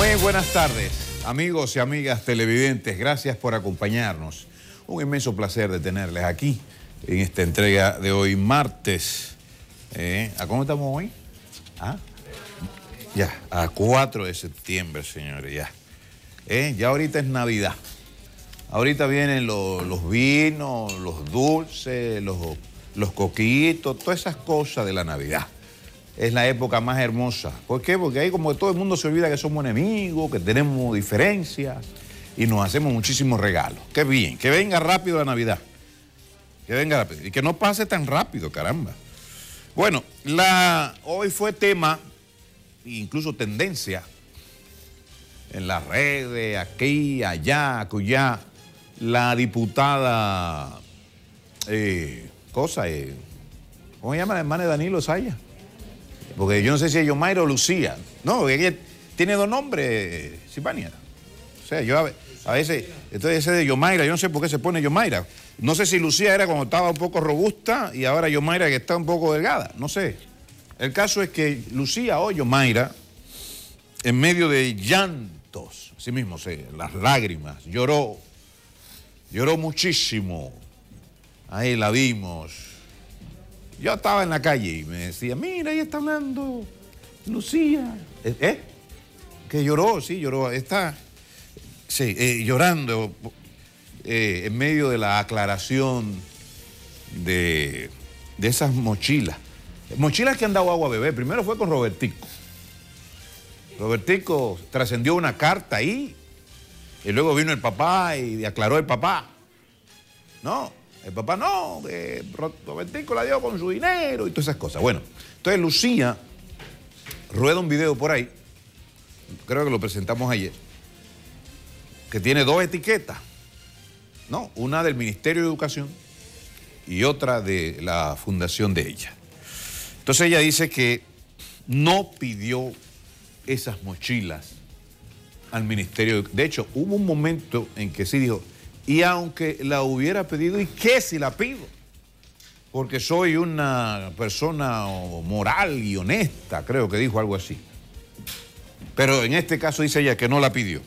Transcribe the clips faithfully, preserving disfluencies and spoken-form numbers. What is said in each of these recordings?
Muy buenas tardes, amigos y amigas televidentes. Gracias por acompañarnos. Un inmenso placer de tenerles aquí en esta entrega de hoy, martes. Eh, ¿A cómo estamos hoy? ¿Ah? Ya, a cuatro de septiembre, señores, ya. Eh, ya ahorita es Navidad. Ahorita vienen los, los vinos, los dulces, los, los coquitos, todas esas cosas de la Navidad. Es la época más hermosa. ¿Por qué? Porque ahí como que todo el mundo se olvida que somos enemigos, que tenemos diferencias y nos hacemos muchísimos regalos. Qué bien, que venga rápido la Navidad. Que venga rápido y que no pase tan rápido, caramba. Bueno, la, hoy fue tema, incluso tendencia, en las redes, aquí, allá, acullá, la diputada, eh, cosa, eh, ¿cómo se llama la hermana de Danilo Saya? Porque yo no sé si es Yomaira o Lucía. No, porque ella tiene dos nombres, Sipania. O sea, yo a, a veces, entonces ese de Yomaira, yo no sé por qué se pone Yomaira. No sé si Lucía era cuando estaba un poco robusta y ahora Yomaira que está un poco delgada, no sé. El caso es que Lucía o Yomaira, en medio de llantos, así mismo, sí, las lágrimas, lloró, lloró muchísimo. Ahí la vimos. Yo estaba en la calle y me decía, mira, ahí está hablando Lucía. ¿Eh? ¿Eh? Que lloró, sí, lloró. Está, sí, eh, llorando eh, en medio de la aclaración de, de esas mochilas. Mochilas que han dado agua a beber. Primero fue con Robertico. Robertico trascendió una carta ahí y luego vino el papá y aclaró el papá. No. El papá no, que Robertico la dio con su dinero y todas esas cosas. Bueno, entonces Lucía rueda un video por ahí, creo que lo presentamos ayer, que tiene dos etiquetas, ¿no? Una del Ministerio de Educación y otra de la fundación de ella. Entonces ella dice que no pidió esas mochilas al Ministerio de... De hecho, hubo un momento en que sí dijo... Y aunque la hubiera pedido, ¿y qué si la pido? Porque soy una persona moral y honesta, creo que dijo algo así. Pero en este caso dice ella que no la pidió.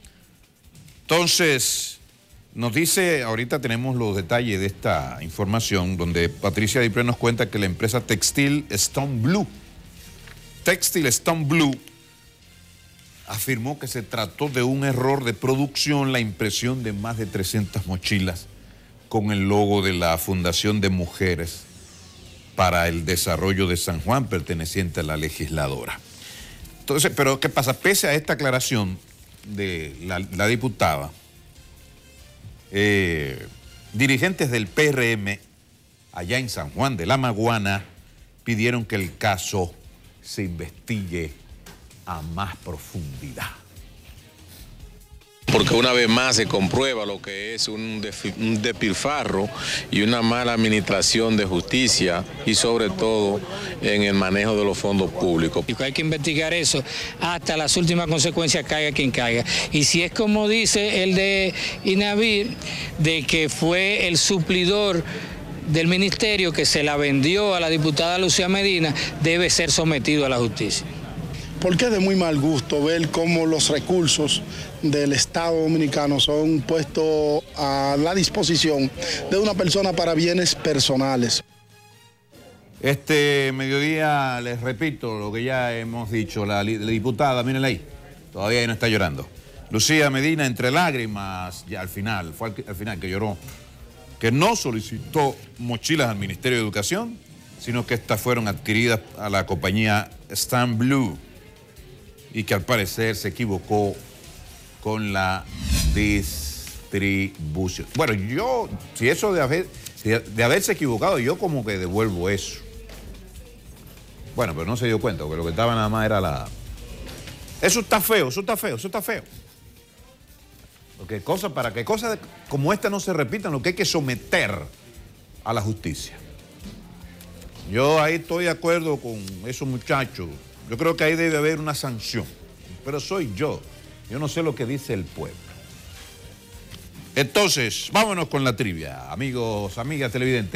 Entonces, nos dice, ahorita tenemos los detalles de esta información, donde Patricia Dipré nos cuenta que la empresa textil Stone Blue, Textil Stone Blue, afirmó que se trató de un error de producción la impresión de más de trescientas mochilas con el logo de la Fundación de Mujeres para el Desarrollo de San Juan, perteneciente a la legisladora. Entonces, pero ¿qué pasa? Pese a esta aclaración de la, la diputada, eh, dirigentes del P R M allá en San Juan de la Maguana pidieron que el caso se investigue a más profundidad. Porque una vez más se comprueba lo que es un, un despilfarro y una mala administración de justicia y sobre todo en el manejo de los fondos públicos. Hay que investigar eso hasta las últimas consecuencias, caiga quien caiga. Y si es como dice el de Inavir, de que fue el suplidor del ministerio que se la vendió a la diputada Lucía Medina, debe ser sometido a la justicia. Porque es de muy mal gusto ver cómo los recursos del Estado dominicano son puestos a la disposición de una persona para bienes personales. Este mediodía, les repito lo que ya hemos dicho, la, la diputada, mírenla ahí, todavía ahí no está llorando. Lucía Medina, entre lágrimas, ya al final, fue al, al final que lloró, que no solicitó mochilas al Ministerio de Educación, sino que estas fueron adquiridas a la compañía Stone Blue, y que al parecer se equivocó con la distribución. Bueno, yo, si eso de, haber, de haberse equivocado, yo como que devuelvo eso. Bueno, pero no se dio cuenta, porque lo que estaba nada más era la... Eso está feo, eso está feo, eso está feo. Porque cosa, para que cosas como esta no se repitan, lo que hay que someter a la justicia. Yo ahí estoy de acuerdo con esos muchachos. Yo creo que ahí debe haber una sanción, pero soy yo. Yo no sé lo que dice el pueblo. Entonces, vámonos con la trivia. Amigos, amigas televidentes,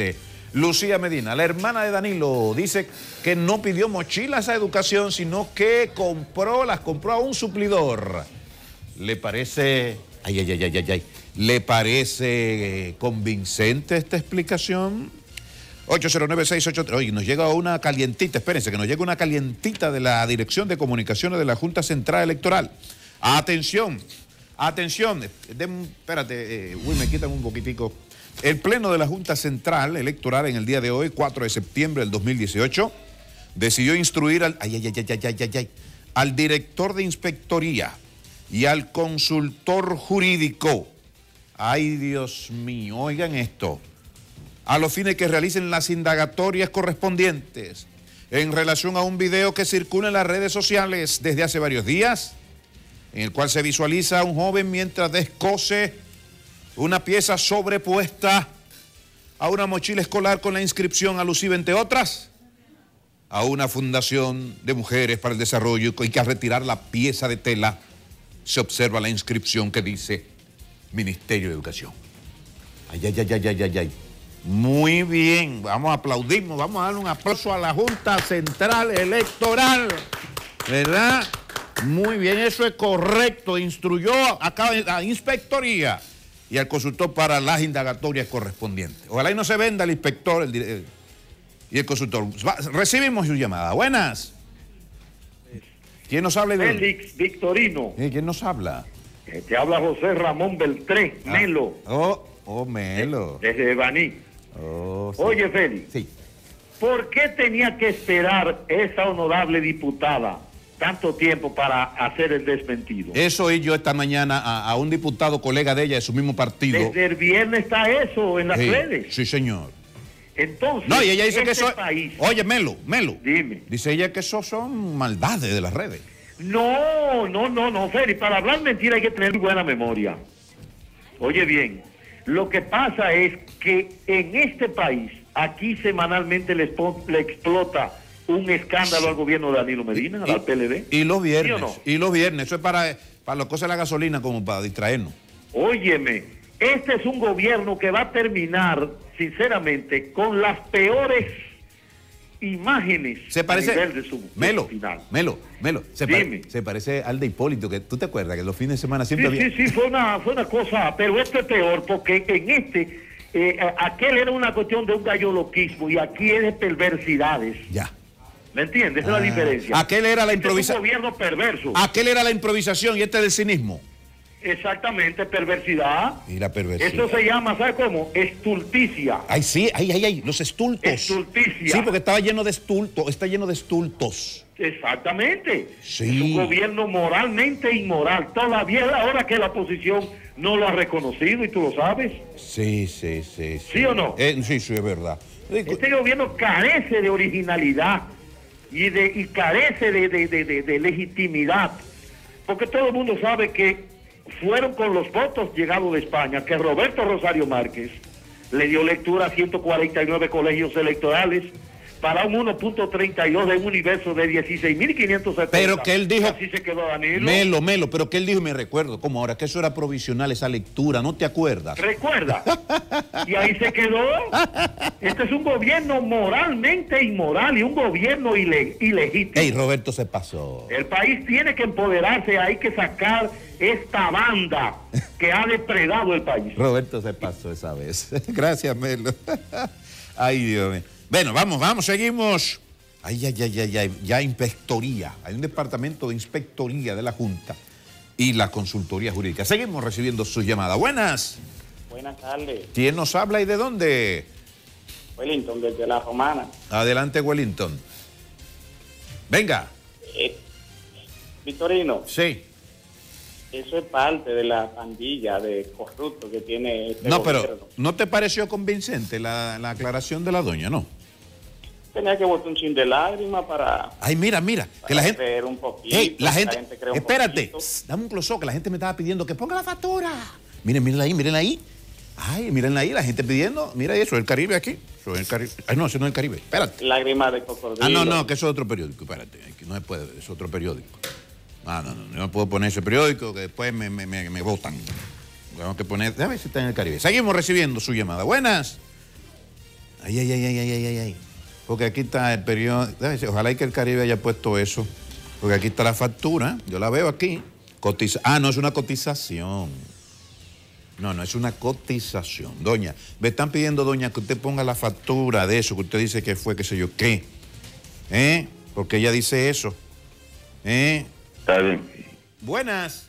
Lucía Medina, la hermana de Danilo, dice que no pidió mochilas a educación, sino que compró, las compró a un suplidor. ¿Le parece, ay, ay, ay, ay, ay, ¿le parece convincente esta explicación? ocho cero nueve seis ocho tres, oye, nos llega una calientita, espérense, que nos llega una calientita de la Dirección de Comunicaciones de la Junta Central Electoral. Atención, atención, de, espérate, eh, uy, me quitan un poquitico. El Pleno de la Junta Central Electoral en el día de hoy, cuatro de septiembre del dos mil dieciocho, decidió instruir al, ay, ay, ay, ay, ay, ay, ay, al director de inspectoría y al consultor jurídico. Ay, Dios mío, oigan esto. A los fines que realicen las indagatorias correspondientes en relación a un video que circula en las redes sociales desde hace varios días, en el cual se visualiza a un joven mientras descose una pieza sobrepuesta a una mochila escolar con la inscripción alusiva, entre otras, a una fundación de mujeres para el desarrollo, y que al retirar la pieza de tela se observa la inscripción que dice Ministerio de Educación. Ay, ay, ay, ay, ay, ay, ay. Muy bien, vamos a aplaudirnos, vamos a darle un aplauso a la Junta Central Electoral, ¿verdad? Muy bien, eso es correcto, instruyó a la inspectoría y al consultor para las indagatorias correspondientes. Ojalá y no se venda el inspector el, el, y el consultor. Va, recibimos su llamada. Buenas. ¿Quién nos habla? Félix Victorino. ¿Eh? ¿Quién nos habla? Eh, te habla José Ramón Beltré, ah. Melo. Oh, oh, Melo. Desde Baní. Oh, sí. Oye, Félix. Sí. ¿Por qué tenía que esperar esa honorable diputada tanto tiempo para hacer el desmentido? Eso oí yo esta mañana a, a un diputado colega de ella de su mismo partido. Desde el viernes está eso en las sí, redes. Sí, señor. Entonces, no, y ella dice este que eso... país, oye, Melo, Melo. Dime. Dice ella que eso son maldades de las redes. No, no, no, no, Félix. Para hablar mentira hay que tener muy buena memoria. Oye bien, lo que pasa es que en este país, aquí semanalmente le, le explota un escándalo al gobierno de Danilo Medina, y, al P L D. Y los viernes, ¿Sí o no? y los viernes, eso es para, para las cosas de la gasolina, como para distraernos. Óyeme, este es un gobierno que va a terminar, sinceramente, con las peores imágenes se parece, a nivel de su Melo, final. Melo, Melo, se, pare, se parece al de Hipólito, que tú te acuerdas que los fines de semana siempre sí, había... Sí, sí, fue una, fue una cosa, pero esto es peor, porque en este, eh, aquel era una cuestión de un galloloquismo y aquí es de perversidades. Ya. ¿Me entiendes? Esa ah, es la diferencia. Aquel era la improvisación. Este es un gobierno perverso. Aquel era la improvisación y este del cinismo. Exactamente, perversidad. Y la perversidad. Eso se llama, ¿sabes cómo? Estulticia. Ay, sí, ay, ay, ay, los estultos. Estulticia. Sí, porque estaba lleno de estultos, está lleno de estultos. Exactamente. Sí. Es un gobierno moralmente inmoral. Todavía es la hora que la oposición no lo ha reconocido y tú lo sabes. Sí, sí, sí. ¿Sí, ¿Sí o no? Eh, sí, sí, es verdad. Este gobierno carece de originalidad y, de, y carece de, de, de, de, de legitimidad. Porque todo el mundo sabe que fueron con los votos llegados de España que Roberto Rosario Márquez le dio lectura a ciento cuarenta y nueve colegios electorales para un uno punto treinta y dos de un universo de dieciséis mil quinientos setenta. Pero que él dijo... Así se quedó Danilo. Melo, Melo, pero que él dijo, y me recuerdo, como ahora, que eso era provisional, esa lectura, ¿no te acuerdas? ¿Recuerda? Y ahí se quedó. Este es un gobierno moralmente inmoral y un gobierno ile ilegítimo. Ey, Roberto se pasó. El país tiene que empoderarse, hay que sacar esta banda que ha depredado el país. Roberto se pasó esa vez. Gracias, Melo. Ay, Dios mío. Bueno, vamos, vamos, seguimos. Ay, ay, ay, ay, ay, ya inspectoría. Hay un departamento de inspectoría de la Junta y la consultoría jurídica. Seguimos recibiendo sus llamadas. Buenas. Buenas tardes. ¿Quién nos habla y de dónde? Wellington, desde La Romana. Adelante, Wellington. Venga. Eh, Victorino. Sí. Eso es parte de la pandilla de corruptos que tiene este No, gobierno. pero ¿no te pareció convincente la, la aclaración de la doña, no? Tenía que botar un chin de lágrimas para... Ay, mira, mira, que la gente... Ver un poquito, hey, la gente, la gente cree un espérate, poquito. dame un close-up, que la gente me estaba pidiendo que ponga la factura. Miren, miren ahí, miren ahí. Ay, miren ahí, la gente pidiendo, mira eso, el Caribe aquí. Eso es el Caribe. Ay, no, eso no es el Caribe, espérate. Lágrimas de cocodrilo. Ah, no, no, que eso es otro periódico, espérate, que no se puede, es otro periódico. Ah, no, no, no, no puedo poner ese periódico que después me, me, me, me botan. Tengo que poner, déjame ver si está en el Caribe. Seguimos recibiendo su llamada. Buenas. Ay, ay, ay, ay, ay, ay, ay. Porque aquí está el periodo. Ojalá y que el Caribe haya puesto eso. Porque aquí está la factura. Yo la veo aquí. Cotiza ah, no, es una cotización. No, no, es una cotización. Doña, me están pidiendo, doña, que usted ponga la factura de eso, que usted dice que fue, qué sé yo, qué. ¿Eh? Porque ella dice eso. ¿Eh? Está bien. Buenas.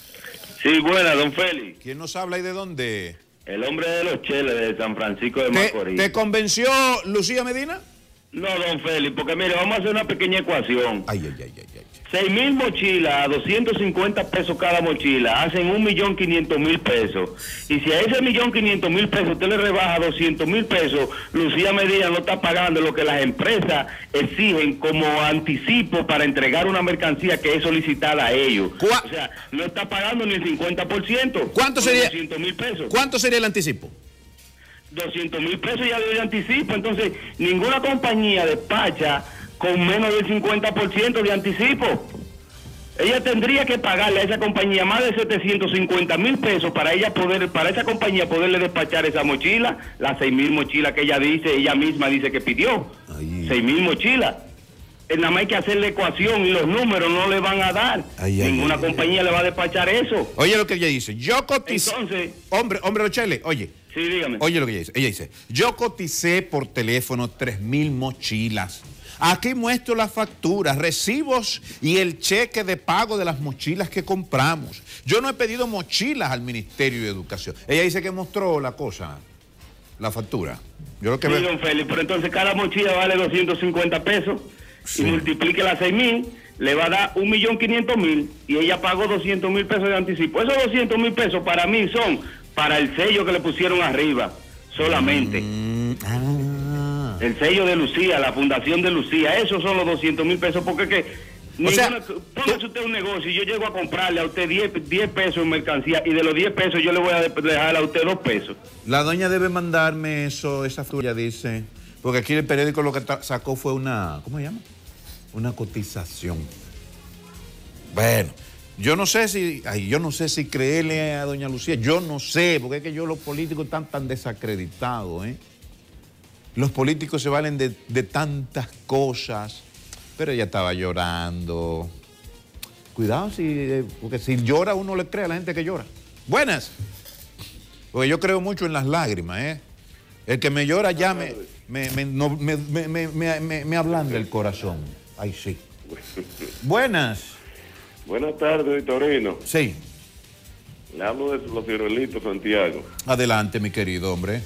Sí, buenas, don Félix. ¿Quién nos habla y de dónde? El hombre de los cheles de San Francisco de Macorís. ¿Te, ¿Te convenció Lucía Medina? No, don Félix, porque mire, vamos a hacer una pequeña ecuación. Ay, ay, ay, ay, ay. Seis mil mochilas a doscientos cincuenta pesos cada mochila hacen un millón quinientos mil pesos. Y si a ese millón quinientos mil pesos usted le rebaja doscientos mil pesos, Lucía Medina no está pagando lo que las empresas exigen como anticipo para entregar una mercancía que es solicitada a ellos. O sea, no está pagando ni el cincuenta por ciento. ¿Cuánto sería? doscientos mil pesos. ¿Cuánto sería el anticipo? doscientos mil pesos ya de anticipo. Entonces, ninguna compañía despacha con menos del cincuenta por ciento de anticipo. Ella tendría que pagarle a esa compañía más de setecientos cincuenta mil pesos para ella poder, para esa compañía poderle despachar esa mochila, las seis mil mochilas que ella dice, ella misma dice que pidió. seis mil mochilas. Nada más hay que hacer la ecuación y los números no le van a dar. Ay, ay, Ninguna ay, compañía ay. le va a despachar eso. Oye lo que ella dice, yo coticé. Entonces, hombre, hombre Rochelle, oye. Sí, dígame. Oye lo que ella dice. Ella dice, yo coticé por teléfono tres mil mochilas. Aquí muestro las facturas, recibos y el cheque de pago de las mochilas que compramos. Yo no he pedido mochilas al Ministerio de Educación. Ella dice que mostró la cosa, la factura. Yo lo que sí, veo... don Félix, pero entonces cada mochila vale doscientos cincuenta pesos. Sí. Y multiplique las seis mil, le va a dar un millón quinientos mil y ella pagó doscientos mil pesos de anticipo. Esos doscientos mil pesos para mí son para el sello que le pusieron arriba, solamente. Mm, ah. El sello de Lucía, la fundación de Lucía, esos son los doscientos mil pesos, porque que... O sea, póngase usted un negocio y yo llego a comprarle a usted diez pesos en mercancía y de los diez pesos yo le voy a dejar a usted dos pesos. La doña debe mandarme eso, esa factura, dice, porque aquí el periódico lo que sacó fue una, ¿cómo se llama? Una cotización. Bueno, yo no sé si, ay, yo no sé si creerle a doña Lucía, yo no sé, porque es que yo los políticos están tan desacreditados, ¿eh? Los políticos se valen de, de tantas cosas, pero ella estaba llorando. Cuidado, si, porque si llora uno le cree a la gente que llora. Buenas. Porque yo creo mucho en las lágrimas, ¿eh? El que me llora ya me, me, me, no, me, me, me, me, me, me ablanda el corazón. Ay, sí. Buenas. Buenas tardes, Vitorino. Sí. Le hablo de los Ciruelitos, Santiago. Adelante, mi querido hombre.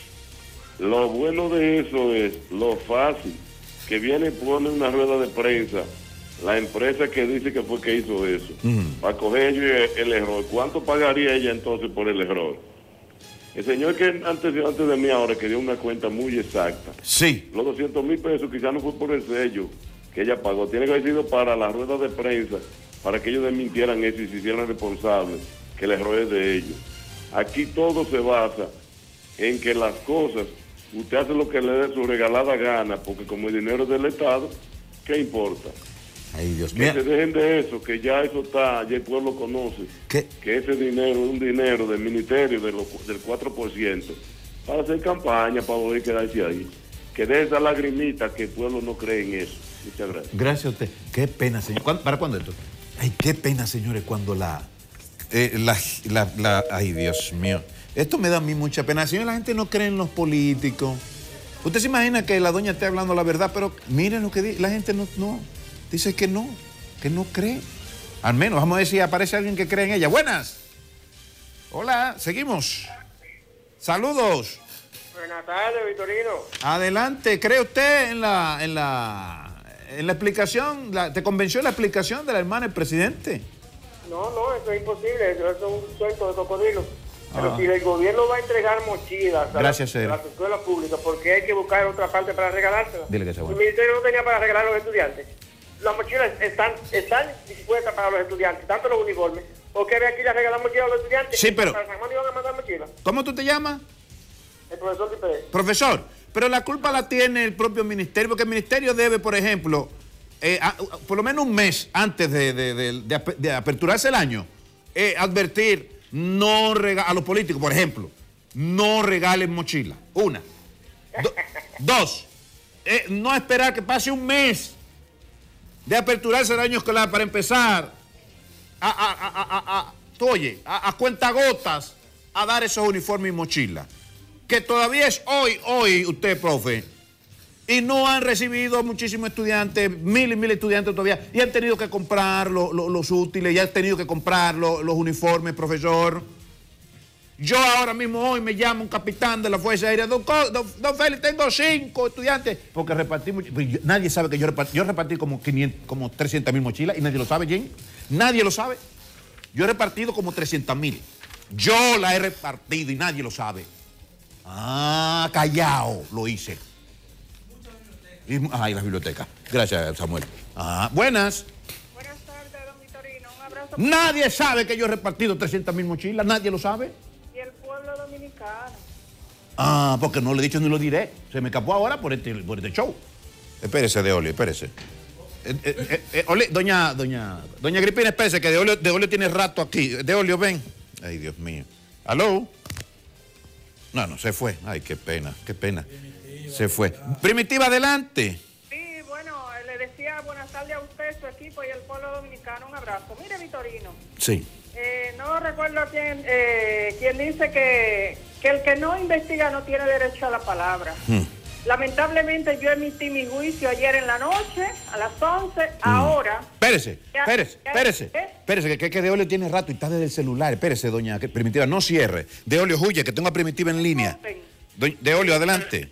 Lo bueno de eso es lo fácil, que viene y pone una rueda de prensa, la empresa que dice que fue que hizo eso, uh-huh. para coger ellos el error. ¿Cuánto pagaría ella entonces por el error? El señor que antes, antes de mí ahora, que dio una cuenta muy exacta. Sí. Los doscientos mil pesos quizás no fue por el sello que ella pagó, tiene que haber sido para la rueda de prensa, para que ellos desmintieran eso y se hicieran responsables, que el error es de ellos. Aquí todo se basa en que las cosas, usted hace lo que le dé su regalada gana, porque como el dinero es del Estado, ¿qué importa? Ay, Dios mío. Que se dejen de eso, que ya eso está, ya el pueblo conoce, ¿Qué? que ese dinero es un dinero del ministerio de lo, del cuatro por ciento, para hacer campaña, para poder quedarse ahí. Que de esa lagrimita que el pueblo no cree en eso. Muchas gracias. Gracias a usted. Qué pena, señor. ¿Cuándo, ¿Para cuándo esto? Ay, qué pena, señores, cuando la, eh, la, la, la... Ay, Dios mío. Esto me da a mí mucha pena. Señor, la gente no cree en los políticos. Usted se imagina que la doña esté hablando la verdad, pero miren lo que dice. La gente no, no. Dice que no, que no cree. Al menos, vamos a ver si aparece alguien que cree en ella. Buenas. Hola, seguimos. Saludos. Buenas tardes, Vitorino. Adelante, ¿cree usted en la, en la, en la explicación? La, ¿Te convenció la explicación de la hermana del presidente? No, no, eso es imposible. Eso es un cuento de cocodrilo. Pero ah. si el gobierno va a entregar mochilas a, Gracias, la, a las escuelas públicas, ¿por qué hay que buscar otra parte para regalárselas? Dile que se el ministerio no tenía para regalar a los estudiantes. Las mochilas están, están dispuestas para los estudiantes, tanto los uniformes. ¿Por qué aquí le regalan mochilas a los estudiantes? Sí, pero... ¿Para San Juan iban a mandar mochilas? ¿Cómo tú te llamas? El profesor Pérez. Profesor, pero la culpa la tiene el propio ministerio, porque el ministerio debe, por ejemplo, eh, a, por lo menos un mes antes de, de, de, de, de aperturarse el año, eh, advertir, no rega a los políticos, por ejemplo, no regalen mochila. Una. Do, dos, eh, no esperar que pase un mes de aperturarse el año escolar para empezar a, a, a, a, a, a oye, a, a cuentagotas a dar esos uniformes y mochilas. Que todavía es hoy, hoy, usted, profe, y no han recibido muchísimos estudiantes, mil y mil estudiantes todavía, y han tenido que comprar lo, lo, los útiles, y han tenido que comprar lo, los uniformes, profesor. Yo ahora mismo hoy me llamo un capitán de la Fuerza Aérea, don, don, don Félix, tengo cinco estudiantes, porque repartí, pues yo, nadie sabe que yo repartí, yo repartí como, quinientas, como trescientas mil mochilas, y nadie lo sabe, Jane, nadie lo sabe. Yo he repartido como trescientas mil, yo la he repartido y nadie lo sabe. Ah, callao, lo hice. Y, ay, la biblioteca, gracias, Samuel. Ah, buenas. Buenas tardes, don Vitorino, un abrazo. Nadie sabe que yo he repartido trescientas mil mochilas, nadie lo sabe. Y el pueblo dominicano. Ah, porque no lo he dicho ni lo diré. Se me escapó ahora por este, por este show. Espérese, Deolio, espérese. Eh, eh, eh, Oli, doña, doña, doña Agripina, espérese, que Deolio, Deolio tiene rato aquí. Deolio, ven. Ay, Dios mío. ¿Aló? No, no, se fue. Ay, qué pena, qué pena. Primitiva, se fue. Primitiva, adelante. Sí, bueno, le decía buenas tardes a usted, su equipo y el pueblo dominicano. Un abrazo. Mire, Vitorino. Sí. Eh, no recuerdo quién, eh, quién dice que, que el que no investiga no tiene derecho a la palabra. Hmm. Lamentablemente yo emití mi juicio ayer en la noche, a las once, hmm. ahora... Espérese, espérese, espérese, espérese, que, que, que Deolio tiene rato y está desde el celular. Espérese, doña Primitiva, no cierre. Deolio, huye, que tengo a Primitiva en línea. Do, Deolio, adelante.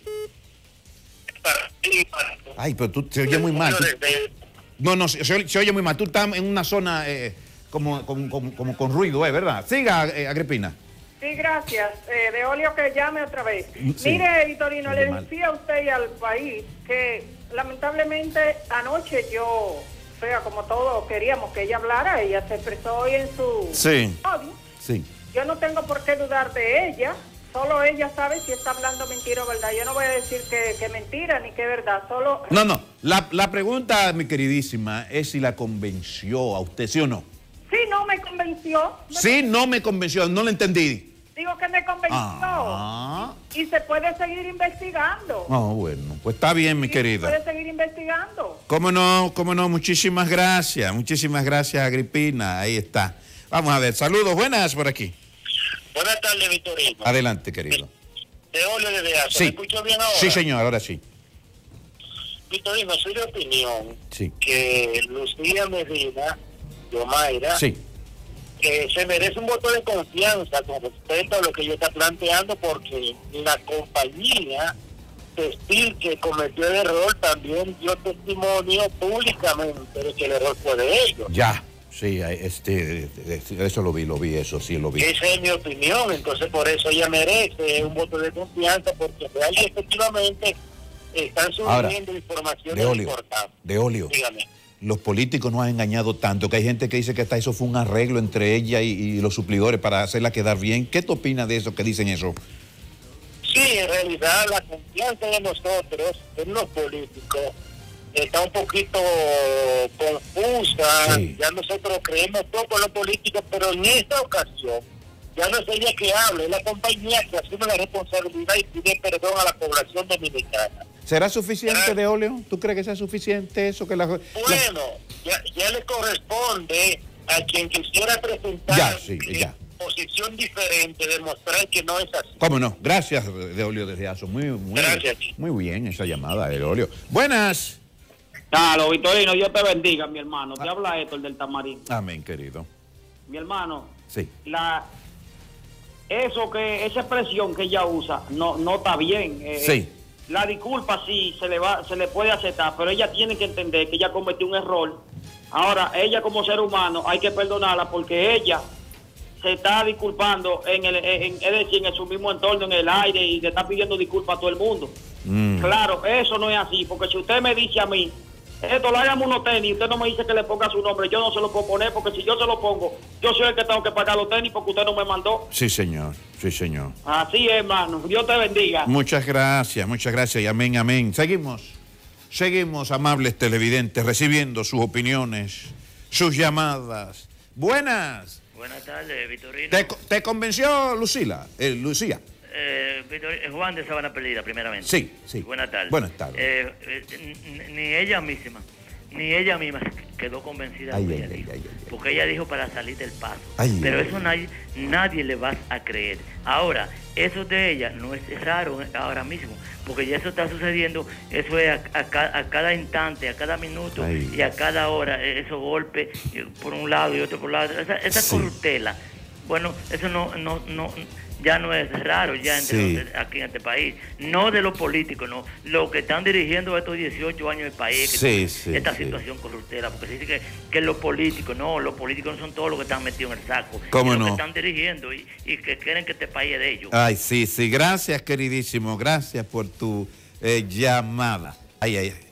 Ay, pero tú se oye muy mal. Tú, no, no, se, se oye muy mal. Tú estás en una zona... Eh, Como, como, como, como con ruido, ¿eh? ¿Verdad? Siga, eh, Agripina. Sí, gracias. Eh, Deolio, que llame otra vez. Sí. Mire, Vitorino, le decía a usted y al país que lamentablemente anoche yo, o sea, como todos queríamos que ella hablara, ella se expresó hoy en su sí. audio. Sí. Yo no tengo por qué dudar de ella, solo ella sabe si está hablando mentira o verdad. Yo no voy a decir que, que mentira ni que verdad, solo... No, no, la, la pregunta, mi queridísima, es si la convenció a usted, ¿sí o no? Sí, no me convenció. Me sí, convenció. no me convenció, no lo entendí. Digo que me convenció. Ah. Y, y se puede seguir investigando. Oh, bueno, pues está bien, mi sí, querida. Se puede seguir investigando. Cómo no, cómo no, muchísimas gracias, muchísimas gracias, Agripina, ahí está. Vamos a ver, saludos, buenas por aquí. Buenas tardes, Vitorino. Adelante, querido. Deolio desde Azo. Sí. ¿Me escucho bien ahora? Sí, señor, ahora sí. Vitorino, soy de opinión sí. que Lucía Medina, Yomaira, sí. eh, se merece un voto de confianza con respecto a lo que ella está planteando, porque la compañía textil que cometió el error también dio testimonio públicamente de que el error fue de ellos. Ya, sí, este, eso lo vi, lo vi, eso sí lo vi. Esa es mi opinión, entonces por eso ella merece un voto de confianza, porque real y efectivamente están subiendo informaciones Deolio, importantes. Deolio. Dígame. Los políticos nos han engañado tanto que hay gente que dice que hasta eso fue un arreglo entre ella y, y los suplidores para hacerla quedar bien. ¿Qué te opinas de eso que dicen eso? Sí, en realidad la confianza de nosotros en los políticos está un poquito confusa. Sí. Ya nosotros creemos poco en los políticos, pero en esta ocasión ya no es ella que habla, es la compañía que asume la responsabilidad y pide perdón a la población dominicana. ¿Será suficiente, Deolio? ¿Tú crees que sea suficiente eso? que la, Bueno, la... Ya, ya le corresponde a quien quisiera presentar ya, sí, ya. posición diferente, demostrar que no es así. ¿Cómo no? Gracias, Deolio desde Azo. Muy, muy, Gracias. Muy bien esa llamada, Deolio. Buenas. Claro, Vitorino, Dios te bendiga, mi hermano. Te ah. habla Héctor del Tamarín. Amén, querido. Mi hermano. Sí. La... Eso que, esa expresión que ella usa, no, no está bien. Eh, sí. La disculpa sí se le va, se le puede aceptar, pero ella tiene que entender que ella cometió un error. Ahora, ella como ser humano hay que perdonarla porque ella se está disculpando en el, en, es decir, en su mismo entorno, en el aire, y le está pidiendo disculpas a todo el mundo. Mm. Claro, eso no es así, porque si usted me dice a mí, esto lo hagamos unos tenis, usted no me dice que le ponga su nombre, yo no se lo puedo poner, porque si yo se lo pongo, yo soy el que tengo que pagar los tenis porque usted no me mandó. Sí, señor, sí, señor. Así es, hermano, Dios te bendiga. Muchas gracias, muchas gracias y amén, amén. Seguimos, seguimos, amables televidentes, recibiendo sus opiniones, sus llamadas. Buenas. Buenas tardes, Vitorino. ¿Te, te convenció Lucila, eh, Lucía? Eh, eh, Juan de Sabana Perdida, primeramente. Sí, sí. Buenas tardes. Buenas tardes. Eh, eh, ni ella misma, ni ella misma quedó convencida Ay, de lo ay, que ella ay, dijo. ay, ay, ay. Porque ella dijo para salir del paso. Ay, Pero ay, eso ay. nadie, nadie le va a creer. Ahora, eso de ella no es raro ahora mismo, porque ya eso está sucediendo, eso es a, a, ca- a cada instante, a cada minuto Ay. y a cada hora, eh, esos golpes eh, por un lado y otro por el lado. Esa, esa Sí. corruptela, bueno, eso no, no, no, ya no es raro ya entre Sí. los- aquí en este país. No de los políticos, no. Los que están dirigiendo estos dieciocho años del país, que Sí, tienen sí, esta sí. situación corruptera, porque se dice que, que los políticos, no, los políticos no son todos los que están metidos en el saco. ¿Cómo los no? que están dirigiendo y, y que quieren que este país es de ellos. Ay, sí, sí. Gracias, queridísimo. Gracias por tu eh, llamada. Ay, ay, ay.